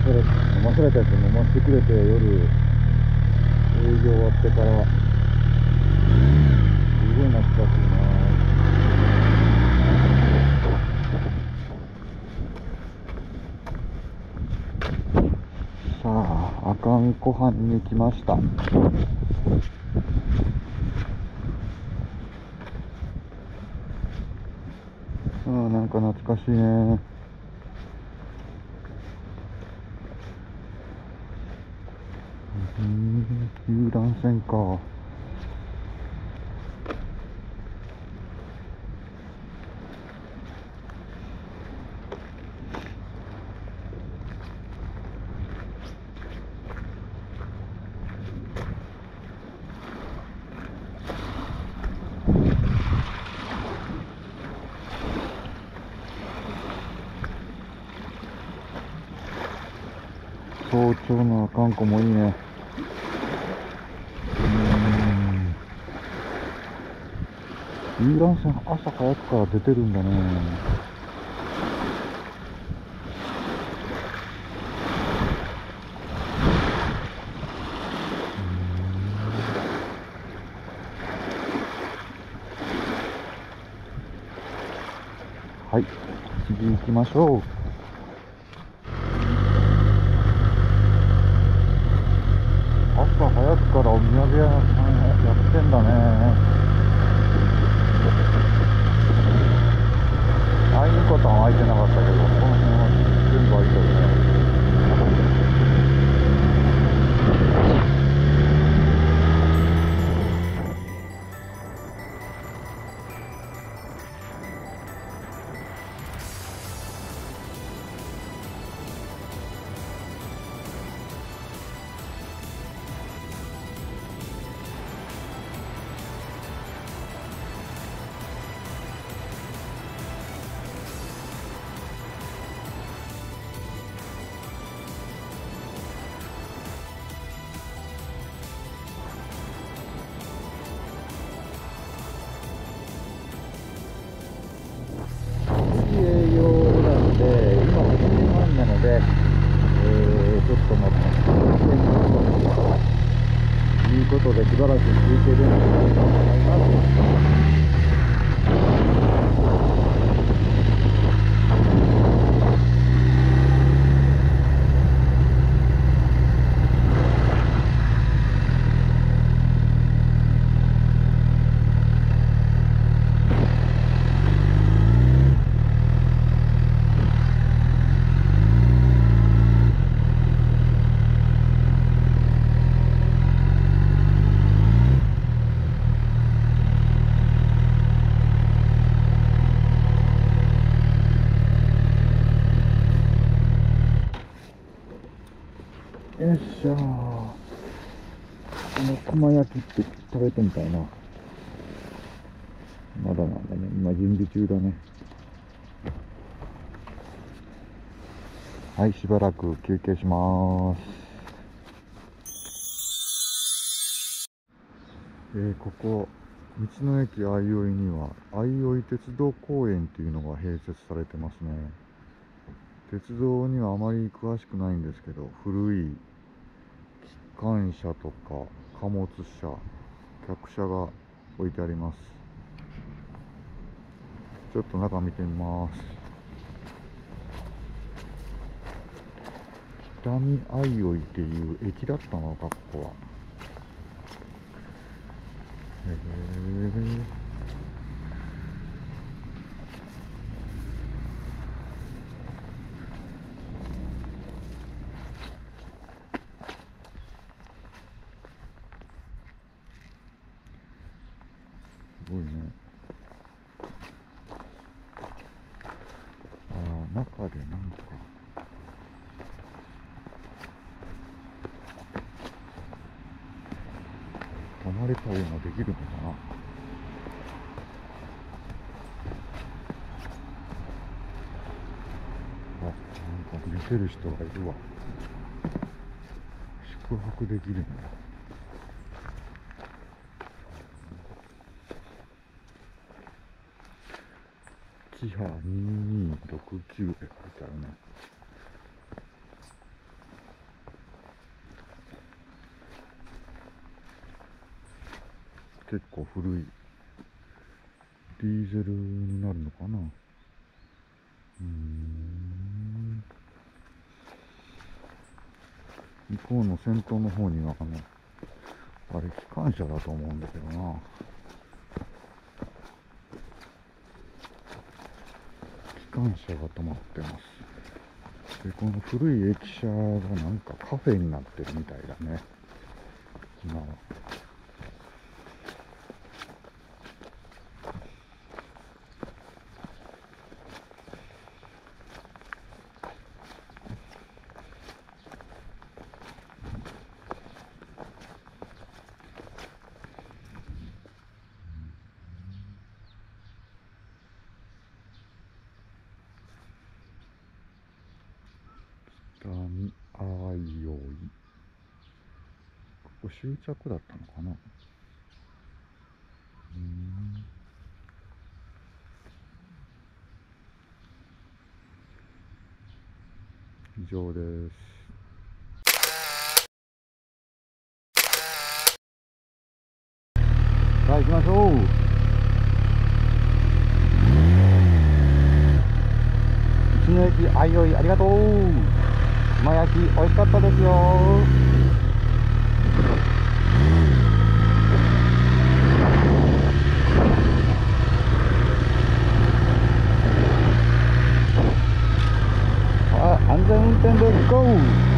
されたやつ飲ませてくれて、夜営業終わってからすごい懐かしいな。さあ、阿寒湖畔に来ました。なんか懐かしいね。遊覧船か。早朝の阿寒湖もいいね。遊覧船朝早くから出てるんだね。はい、次行きましょう。朝早くからお土産屋さんやってんだね。あいにこたんは開いてなかったけど、この辺は全部開いてるね。営業なんで、今8時半なので、ちょっと待って、ということで、しばらく休憩でもしたいと思います。よっしゃー。この熊焼きって食べてみたいな。まだなんだね。今準備中だね。はい、しばらく休憩します。ここ、道の駅相生には、相生鉄道公園っていうのが併設されてますね。鉄道にはあまり詳しくないんですけど、古い機関車とか貨物車、客車が置いてあります。ちょっと中見てみます。北見相生っていう駅だったのか、ここは。すごいね。中でなんか泊まれたりもできるのかな。なんか見てる人がいるわ。宿泊できるんだ。キハ2269って書いてあるね。 結構古いディーゼルになるのかな。向こうの先頭の方にはあれ機関車だと思うんだけどな。機関車が止まってます。でこの古い駅舎がなんかカフェになってるみたいだね今は。北見あいおい、ここ終着だったのかな。以上です。さあ行きましょう。道の駅あいおいありがとう。熊焼き美味しかったですよ。安全運転でゴー。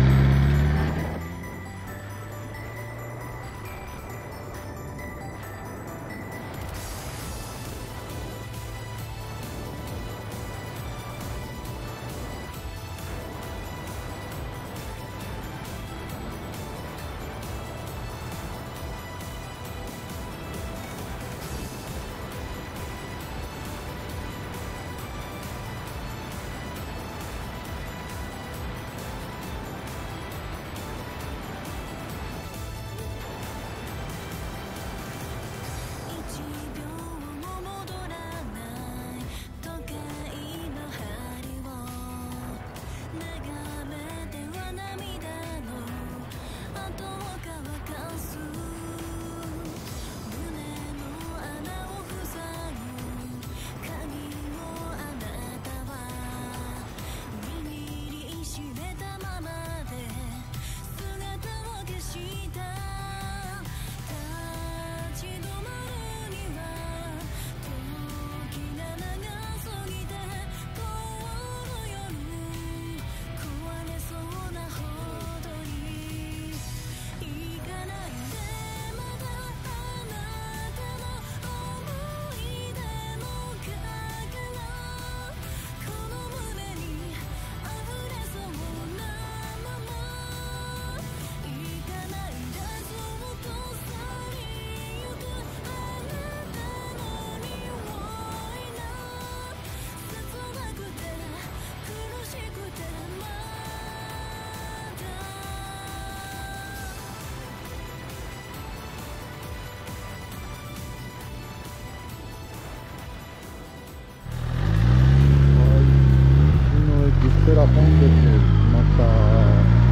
ステラ本別に来ました。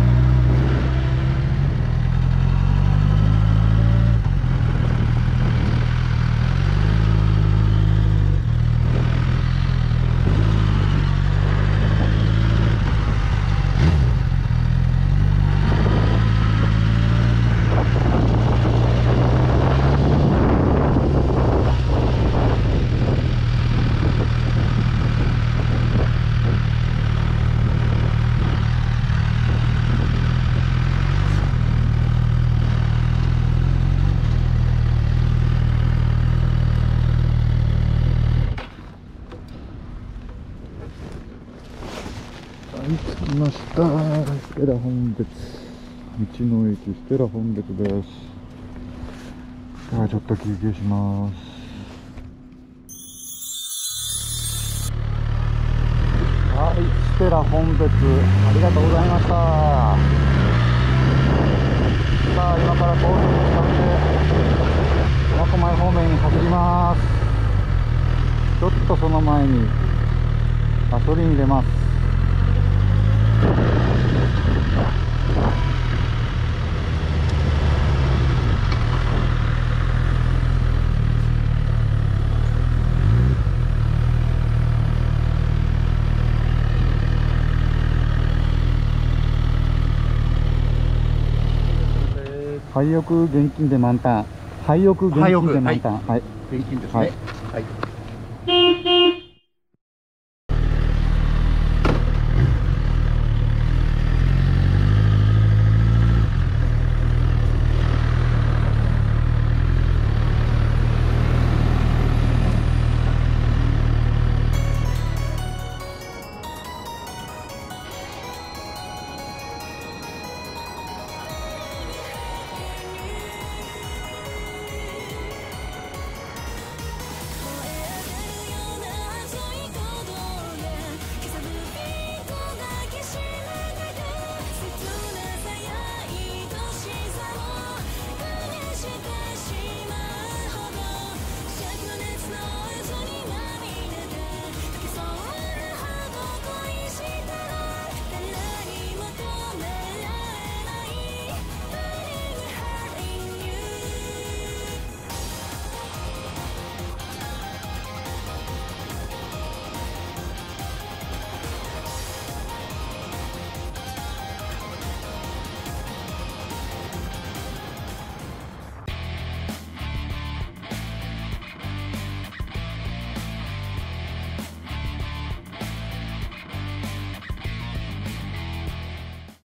着きました。ステラ本別、道の駅ステラ本別です。ではちょっと休憩します。はい、ステラ本別ありがとうございました。さあ今から高速を使って苫小牧方面に走ります。ちょっとその前にガソリン入れます。 廃屋現金で満タン。廃屋現金で満タン。はい。 現金ですはいね。はい。